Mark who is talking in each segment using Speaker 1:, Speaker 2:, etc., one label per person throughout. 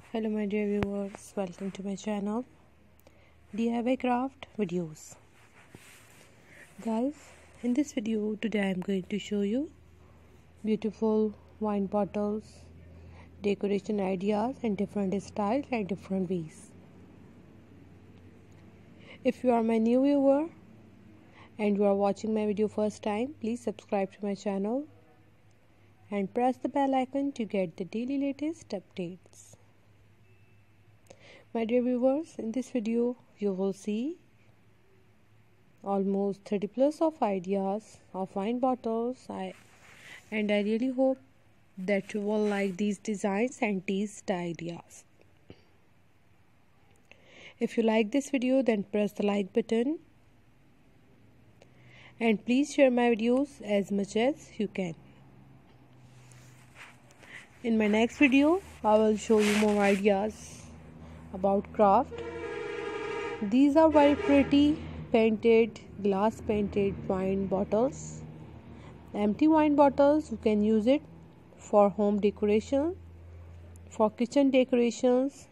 Speaker 1: Hello my dear viewers, welcome to my channel DIY craft videos. Guys, in this video today I am going to show you beautiful wine bottles, decoration ideas and different styles and different ways. If you are my new viewer and you are watching my video first time, please subscribe to my channel and press the bell icon to get the daily latest updates. My dear viewers, in this video you will see almost 30 plus of ideas of wine bottles and I really hope that you will like these designs and these ideas. If you like this video, then press the like button and please share my videos as much as you can. In my next video I will show you more ideas about craft. These are very pretty glass painted wine bottles, empty wine bottles. You can use it for home decoration, for kitchen decorations.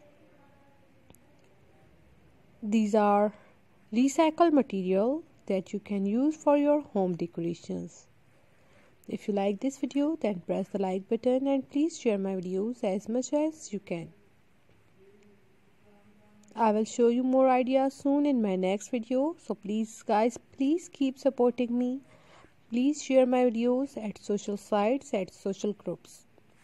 Speaker 1: These are recycled material that you can use for your home decorations. If you like this video, then press the like button and please share my videos as much as you can. I will show you more ideas soon in my next video. So please guys, please keep supporting me. Please share my videos at social sites, at social groups.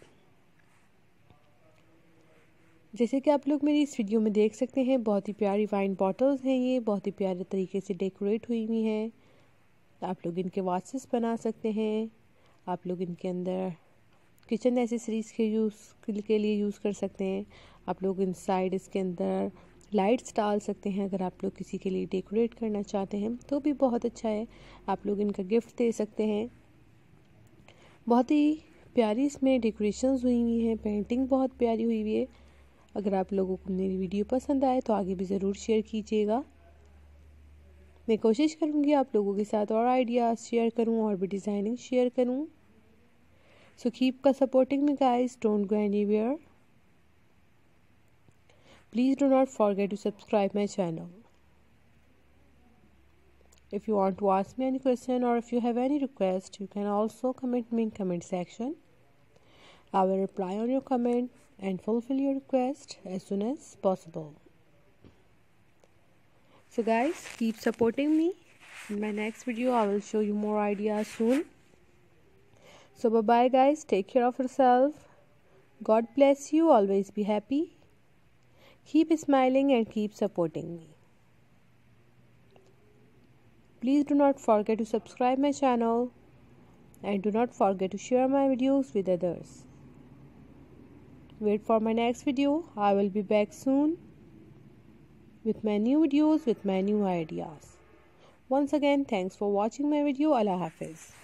Speaker 1: जैसे कि आप लोग मेरी इस video में देख सकते हैं, बहुत ही प्यारी वाइन बॉटल्स हैं। ये बहुत ही प्यारे तरीके से डेकोरेट हुई हुई हैं। आप लोग इनके वाचेस बना सकते हैं। आप लोग इनके अंदर किचन एसेसरीज के लिए यूज़ कर सकते हैं। आप लोग इनसाइड इसके अंदर लाइट्स डाल सकते हैं। अगर आप लोग किसी के लिए डेकोरेट करना चाहते हैं तो भी बहुत अच्छा है। आप लोग इनका गिफ्ट दे सकते हैं। बहुत ही प्यारी इसमें डेकोरेशंस हुई हुई हैं। पेंटिंग बहुत प्यारी हुई हुई है। अगर आप लोगों को मेरी वीडियो पसंद आए तो आगे भी ज़रूर शेयर कीजिएगा। मैं कोशिश करूँगी आप लोगों के साथ और आइडियाज़ शेयर करूँ और भी डिज़ाइनिंग शेयर करूँ। So keep supporting me guys, don't go anywhere. Please do not forget to subscribe my channel. If you want to ask me any question or if you have any request, you can also comment me in comment section. I will reply on your comment and fulfill your request as soon as possible. So guys, keep supporting me. In my next video I will show you more ideas soon. So bye bye guys, take care of yourself. God bless you, always be happy. Keep smiling and keep supporting me. Please do not forget to subscribe my channel and do not forget to share my videos with others. Wait for my next video. I will be back soon with my new videos, with my new ideas. Once again, thanks for watching my video. Allah Hafiz.